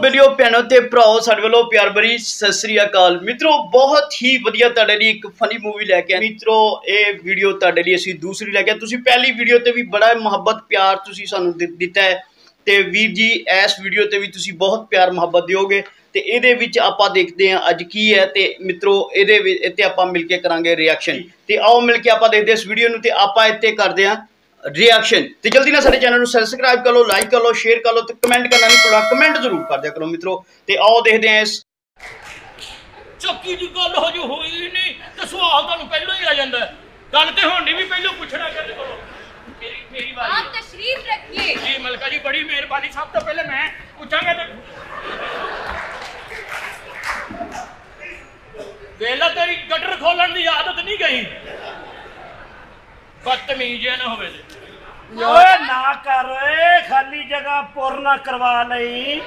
बेलियो भैनों ते भराओ साडे वालों प्यार भरी सत श्री अकाल। मित्रों बहुत ही वधिया तुहाडे लई एक फनी मूवी लैके आए। मित्रों ये वीडियो तुहाडे लई असीं दूसरी लैके आए। तुसीं पहली वीडियो ते भी बड़ा मुहब्बत प्यार तुसीं सानूं दिता है ते वीर जी इस वीडियो ते भी तुसीं बहुत प्यार मुहब्बत दिओगे ते इहदे विच आपां देखदे हां अज की है ते मित्रों इहदे इत्ते आपां मिल के करांगे रिएक्शन ते आओ मिल के आपां देखदे इस वीडियो नूं ते आपां इत्ते करदे हां रिएक्शन। तो जल्दी ना सारे चैनल को सबसक्राइब कर लो, लाइक कर लो, शेयर कर लो, तो कमेंट करना नहीं भूलना, कमेंट जरूर कर दिया करो मित्रों। तो आओ देखते हैं इस चौकी की गल हो जो हुई नहीं तो सवाल तुहानू पहले ही आ जाता है। गल तो होनी भी पहले पूछना कहते करो मेरी बारी आप तशरीफ रखिए जी। मलका जी बड़ी मेहरबानी। सब तो पहले मैं पूछांगा तो वेला तेरी गटर खोलन की आदत नहीं गई बदतमीज ना होवे ओए ना कर खाली जगह पूर्ण करवा लई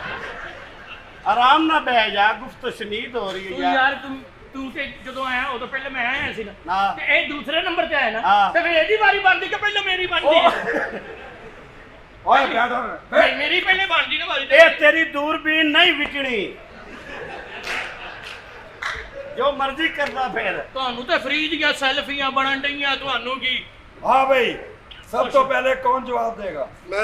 आराम ना बह जा गुफ्त शनीद हो रही है यार तू ते जदों आया उदों पहले मैं आया सी ना ते ए दूसरे नंबर ते आया ना ते फिर एदी बारी बनदी कि पहले मेरी बनदी ओए बैठ मेरी पहले बनदी ना बारी ए तेरी दूरबीन नहीं विकनी जो मर्जी करना फिर ਤੁਹਾਨੂੰ ਤੇ ਫ੍ਰੀ ਦੀਆਂ ਸੈਲਫੀਆਂ ਬਣਨ ਡਈਆਂ ਤੁਹਾਨੂੰ ਕੀ। हाँ भाई सब तो पहले कौन जवाब देगा? मैं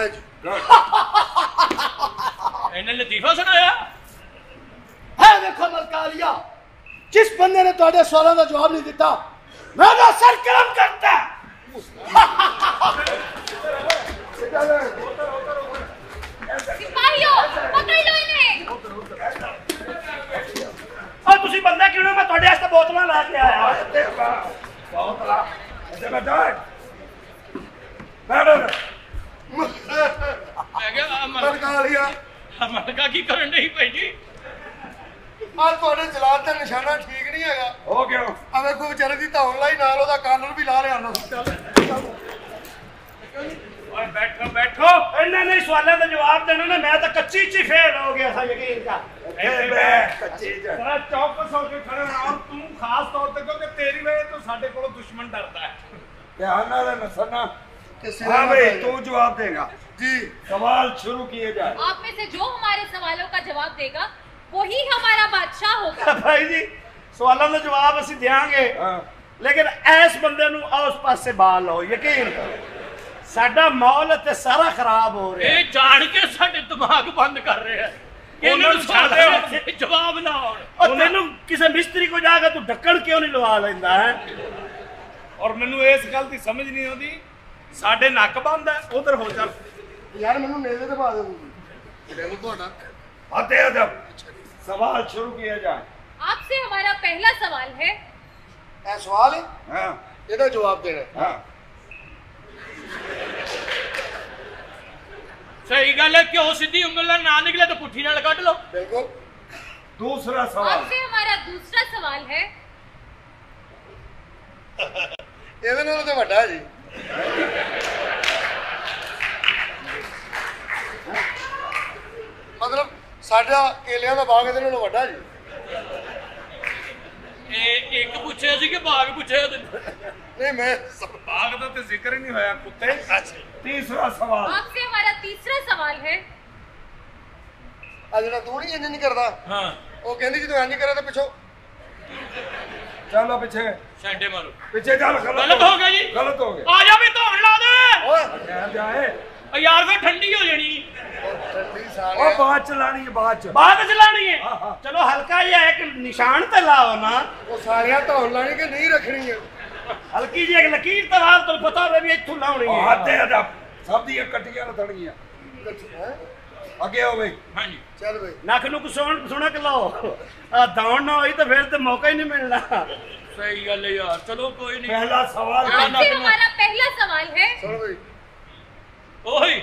ਇਹਨੇ ਲਤੀਫਾ ਸੁਣਾਇਆ है देखो मलकालिया जिस बंदे ने ਤੁਹਾਡੇ सवालों का जवाब नहीं दिता मैं ਉਹਦਾ सर कर्म करता सिपाहियों पकड़ लो इन्हें। और तुसी बंदा क्यों ना मैं ਤੁਹਾਡੇ ਵਾਸਤੇ ਬੋਤਲਾਂ ਲਾ ਕੇ ਆਇਆ बोतला ऐसे बैठो बैठो ਮੈਂ ਕਿਹਾ मलकालिया ਮਲਕਾ ਕੀ ਕਰਨ ਡਈ ਭਾਈ ਜੀ। ਆ ਤੁਹਾਡੇ ਜਲਾਦ ਦਾ ਨਿਸ਼ਾਨਾ ਠੀਕ ਨਹੀਂ ਹੈਗਾ। हो गया ਆ ਵੇਖੋ ਵਿਚਾਰੇ ਦੀ ਧੌਣ ਲਾਈ ਨਾਲ ਉਹਦਾ ਕਾਲਰ ਵੀ ਲਾ ਲਿਆ ਨਾ। ओए बैठो बैठो इन्हें नहीं सवालों का जवाब देना ना मैं तो कच्ची ची फेल हो गया था यकीन का। कच्ची जरा चौकस होकर खड़े रहो और तुम खास तौर पे क्योंकि तेरी वजह तो साडे कोलों दुश्मन डरता है। ध्यान ना देना सना। किसी हाँ ने भाई बताया। तू जवाब देगा जी सवाल शुरू किए जाए। आप में से जो हमारे सवालों का जवाब देगा वही हमारा बादशाह होगा। भाई जी सवालों का जवाब असि देंगे हाँ। लेकिन ऐस बंदे नु आस पास से बाल लो यकीन साडा माहौल ते सारा खराब हो रहा है। ਇਹ ਜਾਣ ਕੇ ਸਾਡੇ ਦਿਮਾਗ ਬੰਦ ਕਰ ਰਹੇ ਆ ਇਹਨਾਂ ਨੂੰ ਸਾਡੇ ਜਵਾਬ ਨਾ ਆਉਣ। और तेनू किसी मिस्त्री को जाकर तू ढक्कन क्यों नहीं लवा लेंदा है? और मैनू इस गल दी समझ नहीं आती साडे नक बंद है उधर हो चल यार ਮੈਨੂੰ ਨੇੜੇ ਤੇ ਪਾ ਦੇ ਤੂੰ ਮੈਨੂੰ ਤੁਹਾਡਾ आते अदब सवाल शुरू किया जाए। आपसे हमारा पहला सवाल है। ਇਹ ਸਵਾਲ ਹੈ हाँ ਇਹਦਾ ਜਵਾਬ ਦੇਣਾ ਹੈ। हाँ ਸਹੀ ਗੱਲ ਹੈ ਕਿਉਂ ਸਿੱਧੀ ਉਂਗਲ ਨਾਲ ਨਾ ਨਿਕਲੇ ਤਾਂ ਪੁੱਠੀ ਨਾਲ ਕੱਢ ਲਓ। ਬਿਲਕੁਲ। दूसरा सवाल आपसे हमारा दूसरा सवाल है। ਇਹਦੇ ਨਾਲੋਂ ਤੇ ਵੱਡਾ ਹੈ ਜੀ। ਮਤਲਬ ਸਾਡਾ ਕੇਲਿਆਂ ਦਾ ਬਾਗ ਇਹਦੇ ਨਾਲੋਂ ਵੱਡਾ ਜੀ। ਇਹ ਇੱਕ ਪੁੱਛਿਆ ਸੀ ਕਿ ਬਾਗ ਪੁੱਛਿਆ ਤੇ ਨਹੀਂ ਮੈਂ बाग दा ते जिक्र ही नहीं होया कुत्ते। तीसरा सवाल आपसे हमारा तीसरा सवाल है। ਆ ਜਿਹੜਾ ਤੂੰ ਨਹੀਂ ਇੰਜ ਨਹੀਂ ਕਰਦਾ ਹਾਂ ਉਹ ਕਹਿੰਦੀ ਜਦੋਂ ਇੰਜ ਕਰੇ ਤਾਂ ਪਿੱਛੋਂ चलो पीछे ਛਾਂਡੇ ਮਾਰੋ। पीछे चल गलत हो गया जी। गलत हो गया ਆ ਜਾ ਵੀ ਧੌਣ ਲਾ ਦੇ। ਓਏ क्या जाए ਓ ਯਾਰ ਫਿਰ ਠੰਡੀ ਹੋ ਜਾਣੀ। ਠੰਡੀ और ਸਾਲੇ बात चलानी है बात बाद चलानी है हाँ, हाँ। चलो हल्का ही एक निशान ते लाओ ना ਉਹ ਸਾਲਿਆਂ ਧੌਣ ਲਾਣੀ कि नहीं ਰੱਖਣੀ ਹੈ। हल्की जी एक लकीर तो लाओ तो पता है भी इत्थों लाउनी है। आते अदब सब दी कटियां लथणगियां ਹੈਂ? आगे हो भाई। ਹਾਂਜੀ ਚੱਲ ਬਈ नक नु सुन के लाओ आ दौड़ ना होई तो फिर तो मौका ही नहीं मिलना। ਸਹੀ ਗੱਲ ਹੈ ਯਾਰ ਚਲੋ ਕੋਈ ਨਹੀਂ। पहला सवाल आपसे हमारा पहला सवाल है। ਸੁਣ ਬਈ ਉਹੀ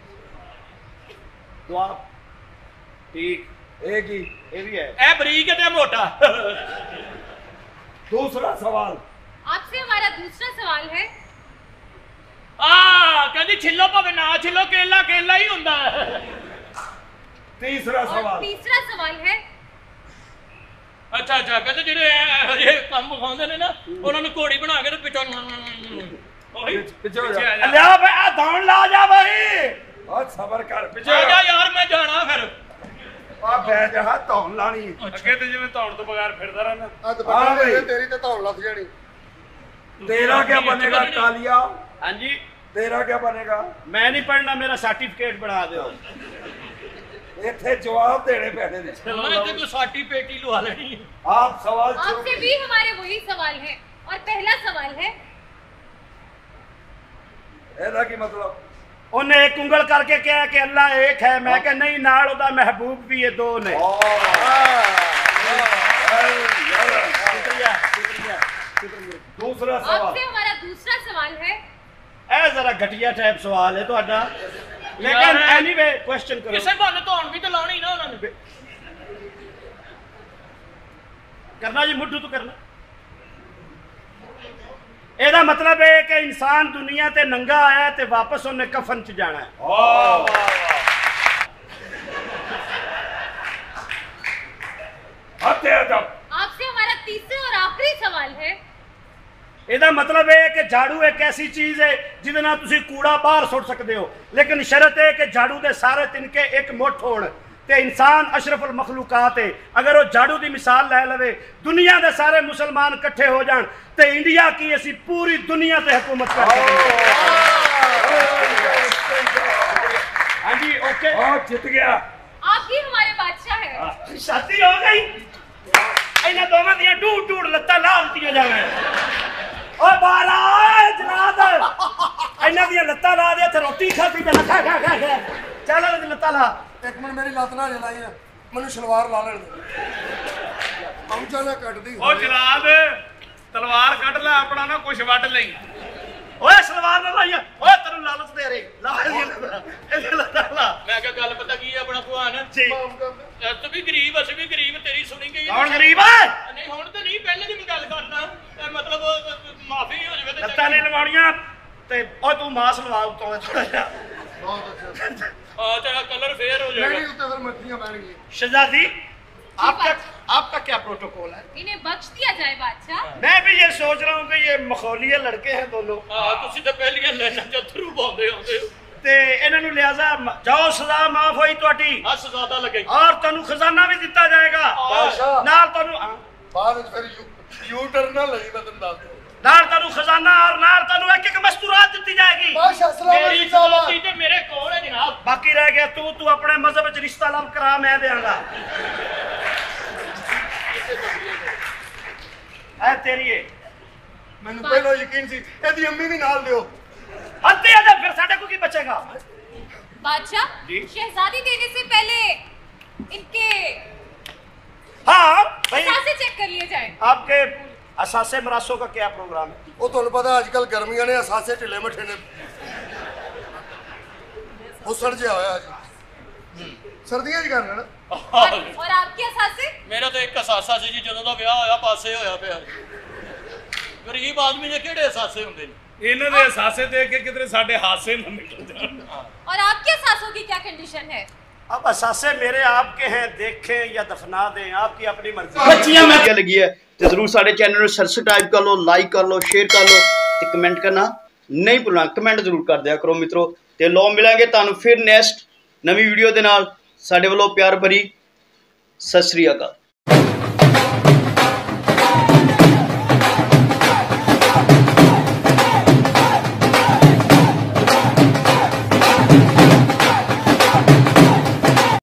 जवाब ठीक एक ही ये भी है। ਇਹ ਬਰੀਕ ਤੇ ਮੋਟਾ। दूसरा सवाल आपसे हमारा दूसरा सवाल है। ਆ ਕਹਿੰਦੀ ਛਿੱਲੋ ਭਾਵੇਂ ਨਾ ਛਿੱਲੋ ਕੇਲਾ ਕੇਲਾ ਹੀ ਹੁੰਦਾ ਹੈ। तीसरा और सवाल तीसरा सवाल है। ਅੱਛਾ ਅੱਛਾ ਕਹਿੰਦੇ ਜਿਹੜੇ ਹਜੇ ਕੰਮ ਖਾਉਂਦੇ ਨੇ ਨਾ ਉਹਨਾਂ ਨੂੰ ਘੋੜੀ ਬਣਾ ਕੇ ਤੇ ਪਿੱਛੋਂ ਉਹੀ पीछे हो ਪਿੱਛੇ जा ਆ ਜਾ। लिया भाई आ दौड़ ला जा भाई। और सबर कर पीछे आ हो जा जा। यार मैं जाना फिर ਪੈ ਜਾ ਧੌਣ ਲਾਣੀ ਅੱਗੇ ਤੇ ਜਿਵੇਂ ਧੌਣ ਤੋਂ ਬਗੈਰ ਫਿਰਦਾ ਰਹਿਣਾ। ਆ ਦੁਪੱਟਾ ਦੇ ਤੇਰੀ ਤੇ ਧੌਣ ਲੱਗ ਜਾਣੀ। तेरा क्या बनेगा कालिया? हाँ जी, तेरा क्या बनेगा? मैं नहीं पढ़ना, मेरा सर्टिफिकेट बना दो। इतने जवाब देने पैने ने। मैं तो कोई साटी पेटी लवा लेनी है। आप सवाल शुरू आपसे भी हमारे वही सवाल है और पहला सवाल है ਇਹਦਾ ਕੀ ਮਤਲਬ? उन्हें एक उंगल करके कहा कि अल्लाह एक है, मैं कहा नहीं, नाल ओदा महबूब भी ये दो ने। दूसरा सवाल आपसे हमारा दूसरा सवाल है ए जरा घटिया टाइप सवाल है ਤੁਹਾਡਾ, लेकिन एनीवे क्वेश्चन करो। ਕਿਸੇ ਬਹਾਨੇ ਧੌਣ ਵੀ ਤੇ ਲਾਉਣੀ ਨਾ ਉਹਨਾਂ ਨੇ। करना जी, मुठू तो करना। ਇਹਦਾ मतलब है कि इंसान दुनिया ते नंगा आया ते वापस उन्हें कफन च जाना है। आपसे हमारा तीसरा और आखिरी सवाल है ਇਹਦਾ मतलब है कि झाड़ू एक ऐसी चीज है जिहदे नाल तुसीं कूड़ा बाहर सुट सकते हो, लेकिन शर्त है कि झाड़ू दे सारे तिनके एक मुठ होण ते इंसान अशरफुल मखलूकात है। अगर वो झाड़ू की मिसाल लै लवे, दुनिया के सारे मुसलमान इकट्ठे हो जान ते इंडिया की असी पूरी दुनिया से हुकूमत कर सकते। हाँ जी, ओके, जित गया। आप ही हमारे बादशाह हैं। शादी हो गई। इन्हां दोवां दियां ढूढ़ ढूढ़ लत्तां ला दित्तियां जावे। ओ बारा जनाब, इन्हां दियां लत्तां ला दे, इत्थे रोटी खाधी ते खा खा खा खा। चल लत्तां ला। ਇੱਕ ਮਿੰਟ ਮੇਰੀ ਲੱਤ ਨਾ ਜਲਾਈ ਆ, ਮੈਨੂੰ ਸਲਵਾਰ ਲਾ ਲੈਣ ਦੇ। ਪਹੁੰਚਾ ਨਾ ਕੱਟਦੀ ओ जनाब, तलवार कट ला अपना, ना कुछ वट लई। ओए सलवार ना लाइया, ओए तेनू लालच दे रही ला ये लत्तां ला। ਮੈਂ ਕਿਹਾ ਗੱਲ ਪਤਾ ਕੀ ਹੈ ਆਪਣਾ ਭਗਵਾਨ, जी, ਤੂੰ ਵੀ ਗਰੀਬ ਅਸੀਂ ਵੀ ਗਰੀਬ, ਤੇਰੀ ਸੁਣੀ ਗਈ कौन गरीब है? ਨਹੀਂ ਹੁਣ ਤੇ ਨਹੀਂ, ਪਹਿਲੇ ਦੀ ਵੀ ਗੱਲ ਕਰਦਾ ਮਤਲਬ ਮਾਫੀ ਹੋ ਜਾਵੇ लत्तां नहीं लवाणियां ते ओ तू मास लवा उतों थोड़ा जिहा। ਬਹੁਤ ਅੱਛਾ। ਤੇਰਾ ਕਲਰ ਫੇਰ ਹੋ ਨਹੀਂ ਜਾਏਗਾ। ਉੱਤੇ ਫਿਰ ਮੱਖੀਆਂ ਪੈਣਗੀਆਂ। शहजादी, आपका क्या प्रोटोकॉल है? इन्हें बख्श दिया जाए बादशाह। मैं भी ये सोच रहा हूँ कि ये मखौलिए लड़के हैं दोनों, ਤੁਸੀਂ ਤਾਂ ਪਹਿਲੀਆਂ ਲੈਣਾ ਜੱਥਰੂ ਪਾਉਂਦੇ ਆਉਂਦੇ ਹੋ। ते इन्हां नूं लिहाजा जाओ, सजा माफ होई तुहाडी ਹੱਸ ਜ਼ਿਆਦਾ ਲੱਗੇ। और तुहानूं खजाना भी दिता जाएगा ਬਾਦਸ਼ਾਹ नाल तुहानूं ਬਾਅਦ ਵਿੱਚ ਫਿਰ ਯੂ ਟਰਨ ਨਾ ਲਈ, ਮੈਂ ਤੈਨੂੰ ਦੱਸ ਦਿਆਂ। नाल तुहानूं खजाना और नाल तुहानूं एक एक मस्तूरात दी जाएगी। ਬਾਦਸ਼ਾਹ ਸਲਾਮ ਮੇਰੀ ਸਲਾਮਤੀ ਤੇ ਮੇਰੇ ਕੋਲ ਹੈ ਜਨਾਬ। बाकी रह गया तू अपने मजहब च रिश्ता लब करा, मैं देंगा। ऐ तेरी है ਮੈਨੂੰ ਪਹਿਲਾਂ ਯਕੀਨ ਸੀ ਇਹਦੀ ਅੰਮੀ ਵੀ ਨਾਲ ਦਿਓ। हत्ते आ जा, फिर साडे को की बचेगा? बादशाह, जी। शहजादी देने से पहले इनके हाँ भाई, सांसें चेक कर लिए जाए। आपके असासे मरासों का क्या प्रोग्राम है? ਉਹ ਤੁਹਾਨੂੰ ਪਤਾ ਅੱਜ ਕੱਲ ਗਰਮੀਆਂ ਨੇ, ਅਸਾਸੇ ਢਿੱਲੇ ਮੱਠੇ ਨੇ, ਹੁਸੜ ਜਿਹਾ ਹੋਇਆ ਜੀ। ਸਰਦੀਆਂ 'ਚ ਕਰਨਾ ਨਾ। और आपके असासे? ਮੇਰਾ ਤਾਂ ਇੱਕ ਅਸਾਸਾ ਸੀ ਜੀ, ਜਦੋਂ ਦਾ ਵਿਆਹ ਹੋਇਆ ਪਾਸੇ ਹੋਇਆ ਪਿਆ। ਗਰੀਬ ਆਦਮੀ ਦੇ ਕਿਹੜੇ ਅਸਾਸੇ ਹੁੰਦੇ ਨੇ? ਇਹਨਾਂ ਦੇ ਅਸਾਸੇ ਦੇਖ ਕੇ ਕਿਧਰੇ ਸਾਡੇ ਹਾਸੇ ਨਾ ਨਿਕਲ ਜਾਣ। और आपके असासों की क्या कंडीशन है? अब असासे मेरे आपके हैं, देखें या दफना दें, आपकी अपनी मर्जी। ਬੱਚੀਆਂ ਵਧੀਆ ਲੱਗੀ ਹੈ ਤੇ ਜ਼ਰੂਰ ਸਾਡੇ ਚੈਨਲ ਨੂੰ ਸਬਸਕ੍ਰਾਈਬ ਕਰ ਲਓ, ਲਾਈਕ ਕਰ ਲਓ, ਸ਼ੇਅਰ ਕਰ ਲਓ ਤੇ ਕਮੈਂਟ ਕਰਨਾ ਨਹੀਂ ਭੁੱਲਣਾ। ਕਮੈਂਟ ਜ਼ਰੂਰ ਕਰ ਦਿਆ ਕਰੋ ਮਿੱਤਰੋ, ਤੇ ਲੋ ਮਿਲਾਂਗੇ ਤੁਹਾਨੂੰ ਫਿਰ ਨੈਕਸਟ ਨਵੀਂ ਵੀਡੀਓ ਦੇ ਨਾਲ। ਸਾਡੇ ਵੱਲੋਂ ਪਿਆਰ ਭਰੀ ਸਤਿ ਸ੍ਰੀ ਅਕਾਲ।